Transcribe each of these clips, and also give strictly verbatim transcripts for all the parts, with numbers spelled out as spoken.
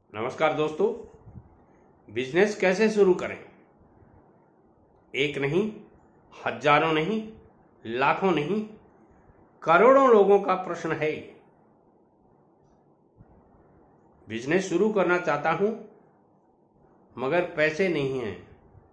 नमस्कार दोस्तों। बिजनेस कैसे शुरू करें? एक नहीं, हजारों नहीं, लाखों नहीं, करोड़ों लोगों का प्रश्न है। बिजनेस शुरू करना चाहता हूं मगर पैसे नहीं हैं।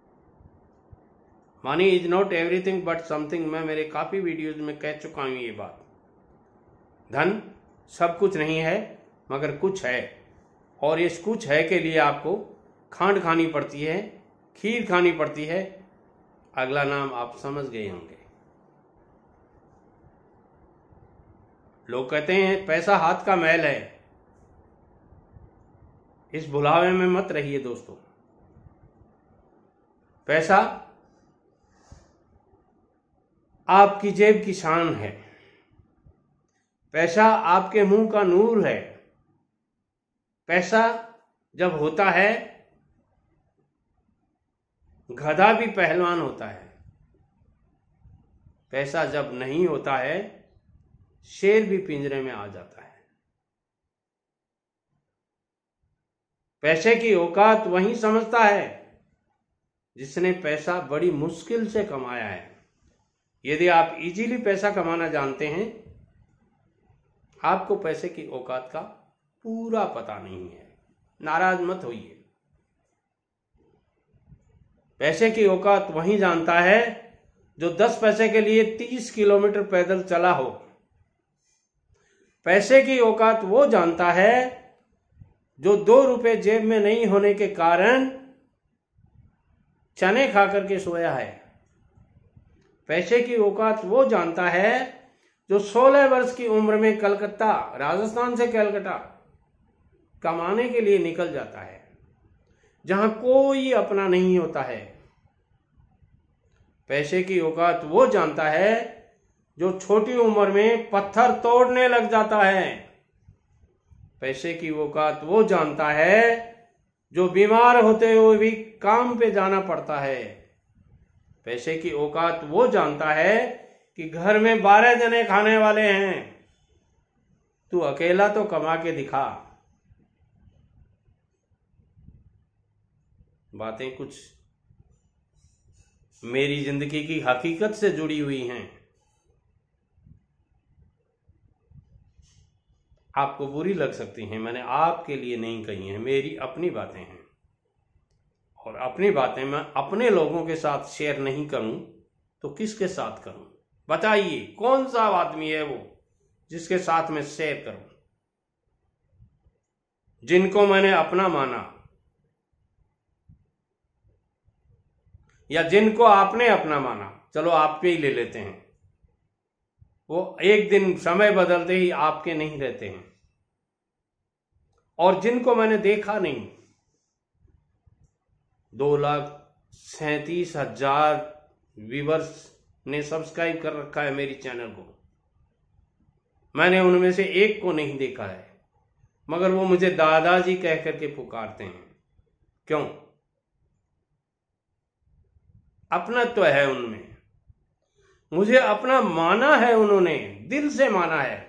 Money is not everything but something. मैं मेरे काफी वीडियोज में कह चुका हूं ये बात। धन सब कुछ नहीं है मगर कुछ है, और इस कुछ है के लिए आपको खांड खानी पड़ती है, खीर खानी पड़ती है। अगला नाम आप समझ गए होंगे। लोग कहते हैं पैसा हाथ का मैल है। इस भुलावे में मत रहिए दोस्तों। पैसा आपकी जेब की शान है। पैसा आपके मुंह का नूर है। पैसा जब होता है गधा भी पहलवान होता है। पैसा जब नहीं होता है शेर भी पिंजरे में आ जाता है। पैसे की औकात वही समझता है जिसने पैसा बड़ी मुश्किल से कमाया है। यदि आप इजीली पैसा कमाना जानते हैं, आपको पैसे की औकात का पूरा पता नहीं है। नाराज मत होइए। पैसे की औकात वही जानता है जो दस पैसे के लिए तीस किलोमीटर पैदल चला हो। पैसे की औकात वो जानता है जो दो रुपए जेब में नहीं होने के कारण चने खा करके सोया है। पैसे की औकात वो जानता है जो सोलह वर्ष की उम्र में कलकत्ता, राजस्थान से कलकत्ता कमाने के लिए निकल जाता है, जहां कोई अपना नहीं होता है। पैसे की औकात वो जानता है जो छोटी उम्र में पत्थर तोड़ने लग जाता है। पैसे की औकात वो जानता है जो बीमार होते हुए भी काम पे जाना पड़ता है। पैसे की औकात वो जानता है कि घर में बारह जने खाने वाले हैं, तू अकेला तो कमा के दिखा। बातें कुछ मेरी जिंदगी की हकीकत से जुड़ी हुई हैं। आपको बुरी लग सकती हैं, मैंने आपके लिए नहीं कही हैं, मेरी अपनी बातें हैं। और अपनी बातें मैं अपने लोगों के साथ शेयर नहीं करूं तो किसके साथ करूं? बताइए कौन सा आदमी है वो जिसके साथ मैं शेयर करूं? जिनको मैंने अपना माना या जिनको आपने अपना माना, चलो आप पे ही ले लेते हैं, वो एक दिन समय बदलते ही आपके नहीं रहते हैं। और जिनको मैंने देखा नहीं, दो लाख सैंतीस हजार व्यूवर्स ने सब्सक्राइब कर रखा है मेरी चैनल को, मैंने उनमें से एक को नहीं देखा है, मगर वो मुझे दादाजी कह करके पुकारते हैं। क्यों? अपनत्व है उनमें, मुझे अपना माना है, उन्होंने दिल से माना है।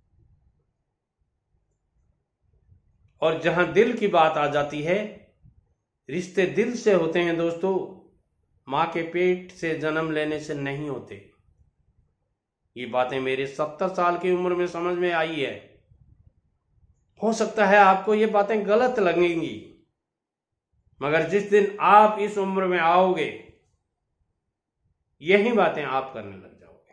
और जहां दिल की बात आ जाती है, रिश्ते दिल से होते हैं दोस्तों, मां के पेट से जन्म लेने से नहीं होते। ये बातें मेरे सत्तर साल की उम्र में समझ में आई है। हो सकता है आपको ये बातें गलत लगेंगी, मगर जिस दिन आप इस उम्र में आओगे यही बातें आप करने लग जाओगे।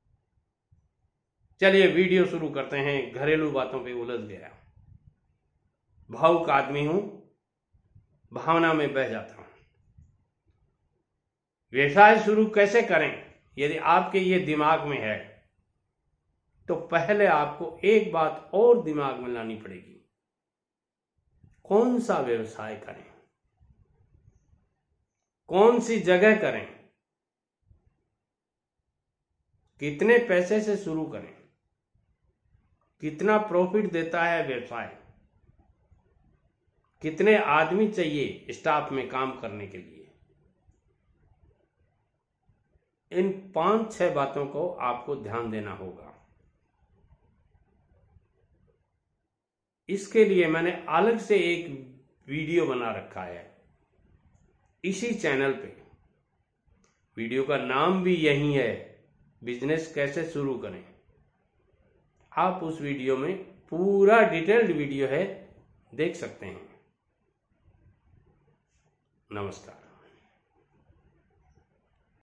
चलिए वीडियो शुरू करते हैं। घरेलू बातों पे उलझ गया, भावुक आदमी हूं, भावना में बह जाता हूं। व्यवसाय शुरू कैसे करें? यदि आपके ये दिमाग में है तो पहले आपको एक बात और दिमाग में लानी पड़ेगी। कौन सा व्यवसाय करें, कौन सी जगह करें, कितने पैसे से शुरू करें, कितना प्रॉफिट देता है व्यवसाय, कितने आदमी चाहिए स्टाफ में काम करने के लिए। इन पांच छह बातों को आपको ध्यान देना होगा। इसके लिए मैंने अलग से एक वीडियो बना रखा है इसी चैनल पे। वीडियो का नाम भी यही है, बिजनेस कैसे शुरू करें। आप उस वीडियो में पूरा डिटेल्ड वीडियो है, देख सकते हैं। नमस्कार।